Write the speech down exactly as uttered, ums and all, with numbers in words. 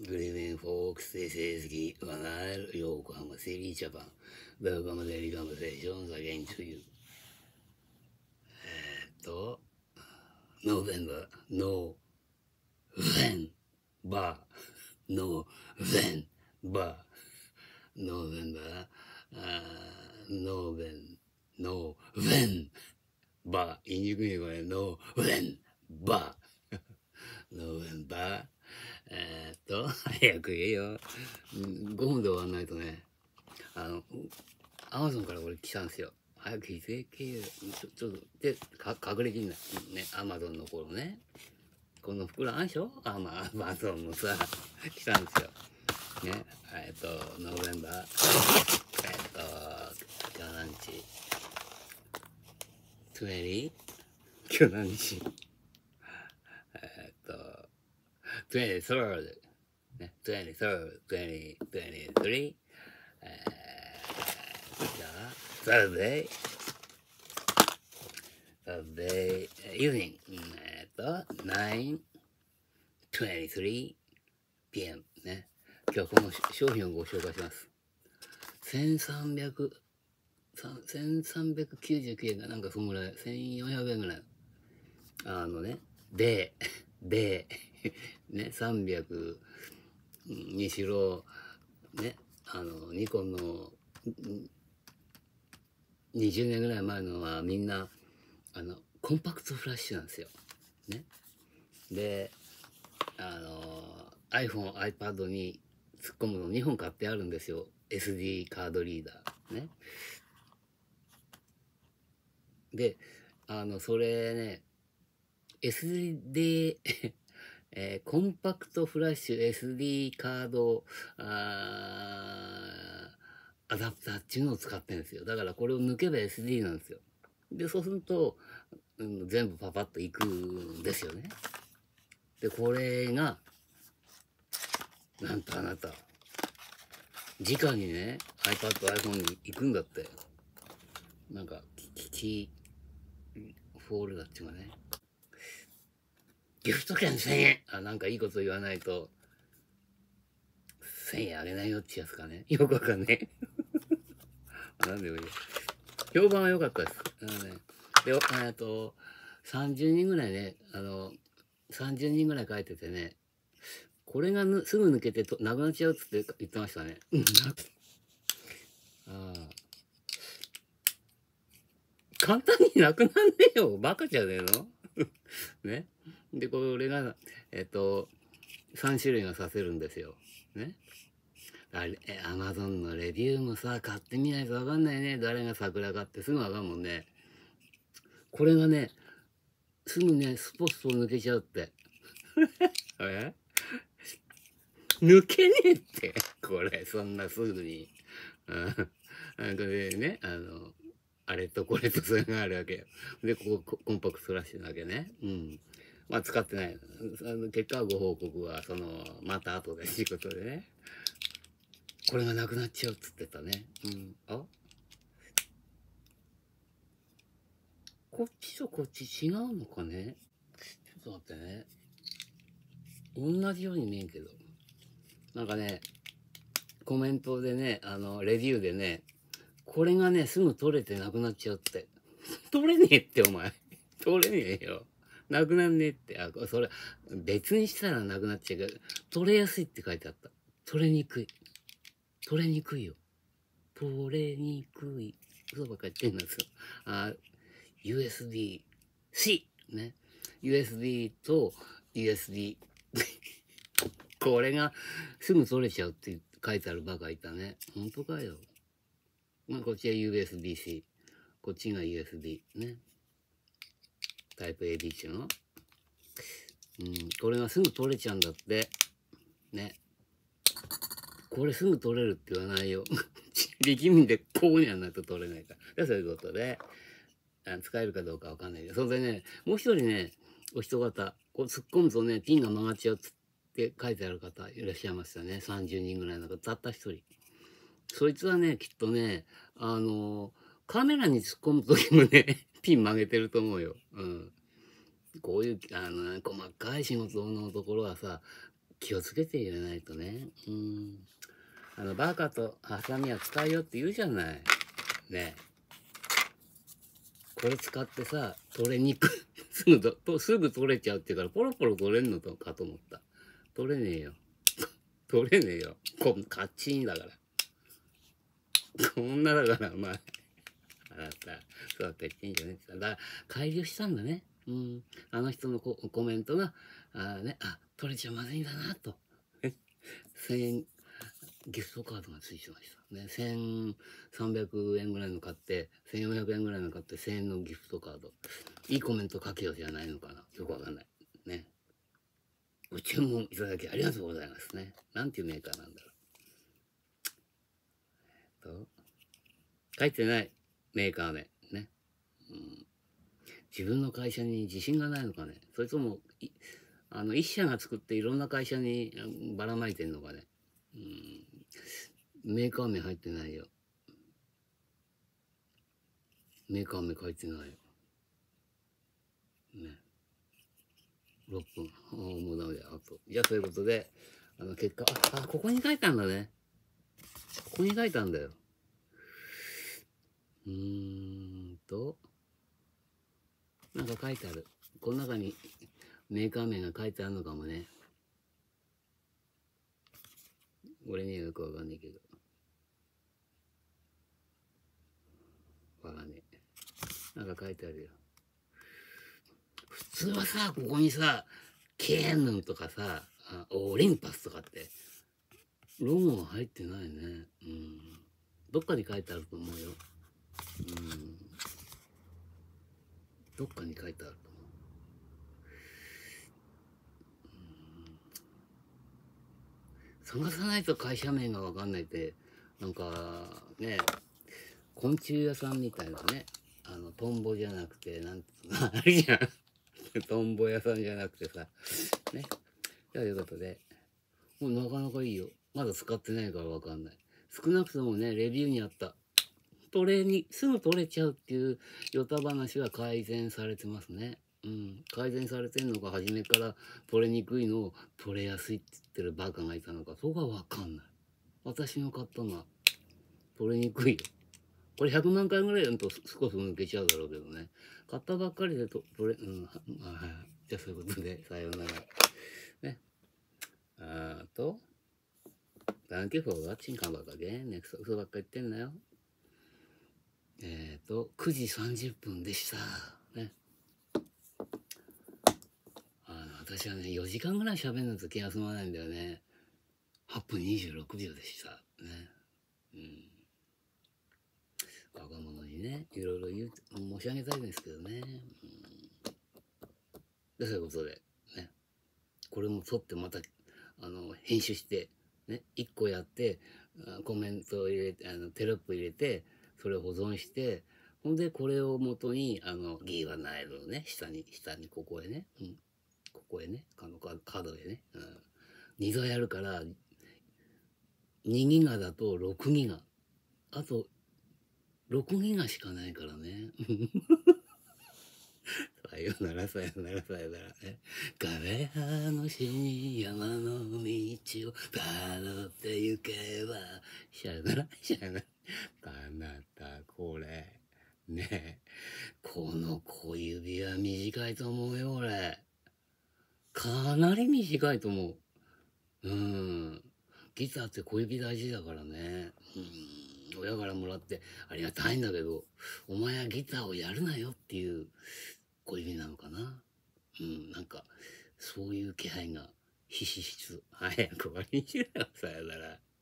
Good evening, folks. This is Guy Van Aal, Yokohama City, Japan. Welcome daily conversations again to you. えっと、November, no, when, bar, no, when, bar, November, uh, no, when, no, when, bar. 言いにくいね、これ。no, when, bar, November. えーっと、早く言えよ。ごふんで終わんないとね、あの、アマゾンからこれ来たんですよ。早く言ってけよ。ちょ、ちょっと、で、か、隠れきんない。ね、アマゾンの頃ね。この袋あんでしょアマ、アマゾンのさ、来たんですよ。ね、えーっと、ノーベンバー、えーっと、今日何日 ?にじゅう? 今日何日えーっと、にじゅうさんね、にじゅうさん、にじゅう、にじゅうさん、えー、じゃあ、Thursday、Thursday evening、えーっと、ナイントゥエンティスリーピーエム ね。今日はこの商品をご紹介します。せんさんびゃく、せんさんびゃくきゅうじゅうきゅうえんがなんかそのぐらい、せんよんひゃくえんぐらい。あのね、で、で、ね、さんびゃくにしろ、ね、あの、ニコンのにじゅうねんぐらい前のはみんな、あの、コンパクトフラッシュなんですよ。ね。で、あの、iPhone、iPad に突っ込むのにほん買ってあるんですよ。エスディー カードリーダー。ね。で、あの、それね、エスディー、えー、コンパクトフラッシュ エスディー カード、あアダプターっていうのを使ってるんですよ。だからこれを抜けば エスディー なんですよ。で、そうすると、うん、全部パパッといくんですよね。で、これが、なんとあなた、直にね、iPad、iPhone に行くんだって。なんか、キーフォールダっていうかね。ギフト券せんえん。あ、なんかいいこと言わないと、せんえんあげないよってやつかね。よくわかんねえ。なんでもいい。評判は良かったです。あのね、で、えっと、さんじゅうにんぐらいね、あの、さんじゅうにんぐらい書いててね、これがぬすぐ抜けてとなくなっちゃうっつって言ってましたね。ああ、簡単になくなんねえよ。バカじゃねえのね。で、これが、えっと、さん種類がさせるんですよ。ね。あれ、アマゾンのレビューもさ、買ってみないとわかんないね。誰が桜かってすぐわかんもんね。これがね、すぐね、スポット抜けちゃうって。え抜けねえって。これ、そんなすぐに。うん。なんかでね、あの、あれとこれとそれがあるわけよ。で、ここコンパクトフラッシュなわけね。うん。まあ使ってない。あの結果はご報告は、その、また後で仕事でね。これがなくなっちゃうっつってたね。うん。あこっちとこっち違うのかねちょっと待ってね。同じように見えんけど。なんかね、コメントでね、あの、レビューでね、これがね、すぐ取れてなくなっちゃうって。取れねえって、お前。取れねえよ。なくなんねえって。あ、それ、別にしたらなくなっちゃうけど、取れやすいって書いてあった。取れにくい。取れにくいよ。取れにくい。嘘ばっかり言ってんですよ。あ、ユーエスビー-C。ね。ユーエスビー と ユーエスビー。これがすぐ取れちゃうって書いてあるバカいたね。本当かよ。まあ、こっちは ユーエスビー-C。こっちが ユーエスビー。ね。タイプ エービー っていうの。うん。これがすぐ取れちゃうんだって。ね。これすぐ取れるって言わないよ。力みでこうにはないと取れないから。そういうことで、使えるかどうかわかんないけど。それでね、もう一人ね、お人方、こう突っ込むとね、ピンが曲がっちゃうって書いてある方いらっしゃいましたね。さんじゅうにんぐらいの方、たった一人。そいつはね、きっとね、あの、カメラに突っ込むときもね、ピン曲げてると思うよ。うん。こういう、あの、細かい仕事のところはさ、 気をつけて入れないとね。うん。あの、バーカとハサミは使うよって言うじゃない。ね。これ使ってさ、取れにくい。すぐと、すぐ取れちゃうっていうから、ポロポロ取れんのかと思った。取れねえよ。取れねえよ。こん、カッチンだから。こんなだから、まあ。あなた、そうやって言ってんじゃねえって。だから、改良したんだね。うん。あの人のココメントが、あね、あ、取れちゃまずいんだな、と。せんえん、ギフトカードがついてました。ね、せんさんびゃくえんぐらいの買って、せんよんひゃくえんぐらいの買って、せんえんのギフトカード。いいコメント書けよじゃないのかな。よくわかんない。ね。ご注文いただきありがとうございますね。なんていうメーカーなんだろう。と書いてないメーカー名。ね。うん、自分の会社に自信がないのかね。それとも、あの、一社が作っていろんな会社にばらまいてんのかね。うん、メーカー名入ってないよ。メーカー名書いてないよ。ね。ろっぷん。ああ、もうダメだよ。あと。じゃあ、そういうことで、あの、結果、あ、あ、ここに書いたんだね。ここに書いたんだよ。うーんと、なんか書いてある。この中にメーカー名が書いてあるのかもね。俺にはよくわかんないけど。わかんねえ。なんか書いてあるよ。普通はさ、ここにさ、ケーヌンとかさ、オリンパスとかって、ロゴが入ってないね。うん。どっかに書いてあると思うよ。うん。どっかに書いてあると思う。うん、探さないと会社名がわかんないって、なんか、ね、昆虫屋さんみたいなね。あの、トンボじゃなくて、なんつうの、あるじゃん。トンボ屋さんじゃなくてさ。ね。ということで、もうなかなかいいよ。まだ使ってないからわかんない。少なくともね、レビューにあった。取れに、すぐ取れちゃうっていうヨタ話は改善されてますね。うん。改善されてんのか、初めから取れにくいのを取れやすいって言ってるバカがいたのか、そこがわかんない。私の買ったのは取れにくいよ。これひゃくまん回ぐらいやると少し抜けちゃうだろうけどね。買ったばっかりでと取れ、うん、はい。じゃあそういうことで、さようなら。ね。あと、Thank you for watching カンバーガーゲン。ネクスト嘘ばっか言ってんなよ。えっ、ー、と、くじさんじゅっぷんでした。ね。あの、私はね、よじかんぐらい喋るのと気が済まないんだよね。はっぷんにじゅうろくびょうでした。ね。うん。若者にね、いろいろ言う、申し上げたいんですけどね。うん、で、そういうことで、ね。これも撮ってまた、あの、編集して、ね、いっこやって、コメントを入れて、あの、テロップ入れて、それを保存して、ほんで、これを元に、あの、ギーはナイルをね、下に、下に、ここへね、うん、ここへね、あのカードへね、うん、にどやるから、にギガだとろくギガ。あと、ろくギガしかないからね。さよなら、さよなら、さよならね。枯葉のし山の道をたどって行けば、さよなら、さよなら。あなた、これ。ねえ。この小指は短いと思うよ、俺。かなり短いと思う。うん。ギターって小指大事だからね。うん。親からもらってありがたいんだけど、お前はギターをやるなよっていう小指なのかな。うん。なんか、そういう気配がひしひしと。早く終わりにしろよ。さよなら。